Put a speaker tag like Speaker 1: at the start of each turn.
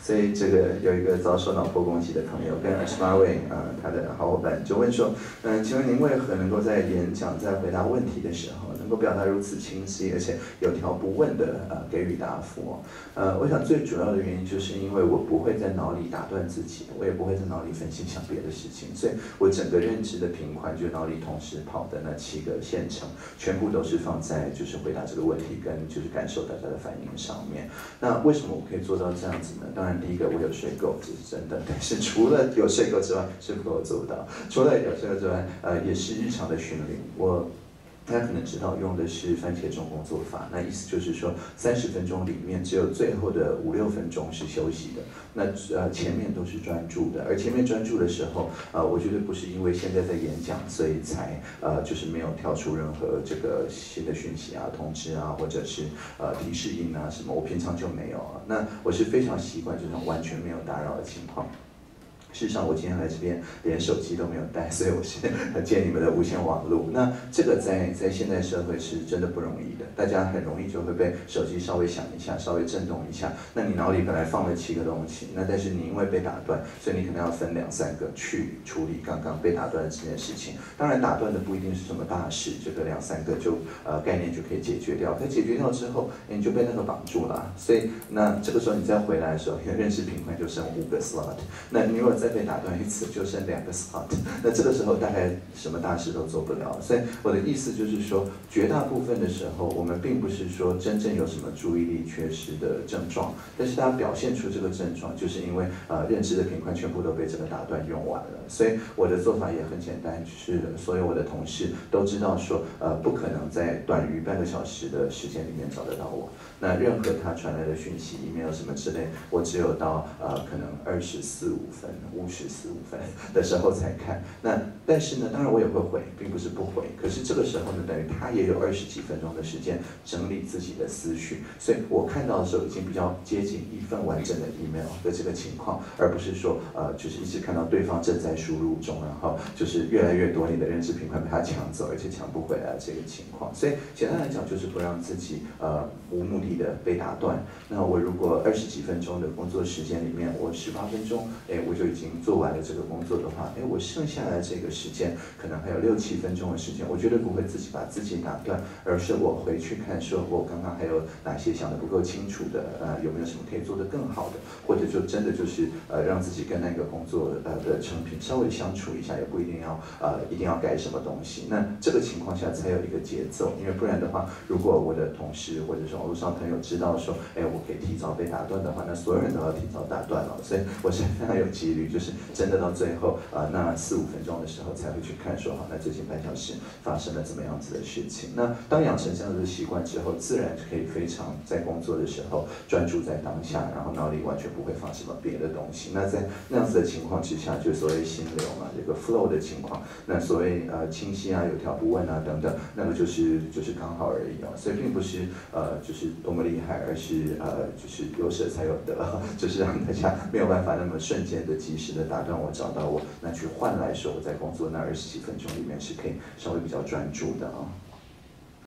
Speaker 1: 所以这个有一个遭受脑波攻击的朋友跟28位他的好伙伴就问说，请问您为何能够在演讲在回答问题的时候，能够表达如此清晰，而且有条不紊的给予答复？我想最主要的原因就是因为我不会在脑里打断自己，我也不会在脑里分心想别的事情，所以我整个认知的频宽，就脑里同时跑的那7个线程，全部都是放在就是回答这个问题跟就是感受大家的反应上面。那为什么我可以做到这样子呢？当然第一个我有睡够，这是真的，但是除了有睡够之外，睡不够我做不到。除了有睡够之外，也是日常的训练。大家可能知道用的是番茄钟工作法，那意思就是说30分钟里面只有最后的5、6分钟是休息的，那前面都是专注的，而前面专注的时候，我觉得不是因为现在在演讲，所以才就是没有跳出任何这个新的讯息啊、通知啊，或者是提示音啊什么，我平常就没有啊。那我是非常习惯这种完全没有打扰的情况。事实上，我今天来这边连手机都没有带，所以我是借你们的无线网络。那这个在现代社会是真的不容易的，大家很容易就会被手机稍微响一下，稍微震动一下。那你脑里本来放了7个东西，那但是你因为被打断，所以你可能要分2、3个去处理刚刚被打断的这件事情。当然，打断的不一定是什么大事，这个2、3个就概念就可以解决掉。可解决掉之后，你就被那个绑住了。所以那这个时候你再回来的时候，你的认知频宽就剩5个 slot。那你如果再被打断一次，就剩2个 slot， 那这个时候大概什么大事都做不了。所以我的意思就是说，绝大部分的时候，我们并不是说真正有什么注意力缺失的症状，但是大家表现出这个症状，就是因为认知的频宽全部都被这个打断用完了。所以我的做法也很简单，就是所有我的同事都知道说，不可能在短于半个小时的时间里面找得到我。那任何他传来的讯息、email 什么之类，我只有到可能24、5分、54、5分的时候才看。那但是呢，当然我也会回，并不是不回。可是这个时候呢，等于他也有20几分钟的时间整理自己的思绪，所以我看到的时候已经比较接近一份完整的 email 的这个情况，而不是说就是一直看到对方正在输入中，然后就是越来越多你的认知频宽被他抢走，而且抢不回来的这个情况。所以简单来讲，就是不让自己无目的的被打断。那我如果20几分钟的工作时间里面，我18分钟，我就已经做完了这个工作的话，我剩下来这个时间可能还有6、7分钟的时间，我绝对不会自己把自己打断，而是我回去看说，我刚刚还有哪些想得不够清楚的，有没有什么可以做得更好的，或者就真的就是让自己跟那个工作的成品稍微相处一下，也不一定要改什么东西。那这个情况下才有一个节奏，因为不然的话，如果我的同事或者是网络上朋友知道说，我可以提早被打断的话，那所有人都要提早打断了。所以我是非常有纪律，就是真的到最后那4、5分钟的时候才会去看说，好，那最近半小时发生了怎么样子的事情。那当养成这样子的习惯之后，自然可以非常在工作的时候专注在当下，然后脑里完全不会放什么别的东西。那在那样子的情况之下，就所谓心流嘛，这个 flow 的情况，那所谓清晰啊、有条不紊啊等等，那个就是刚好而已哦。所以并不是就是多么厉害，而是就是有舍才有得，就是让大家没有办法那么瞬间的、及时的打断我、找到我，那去换来说我在工作那20几分钟里面是可以稍微比较专注的啊。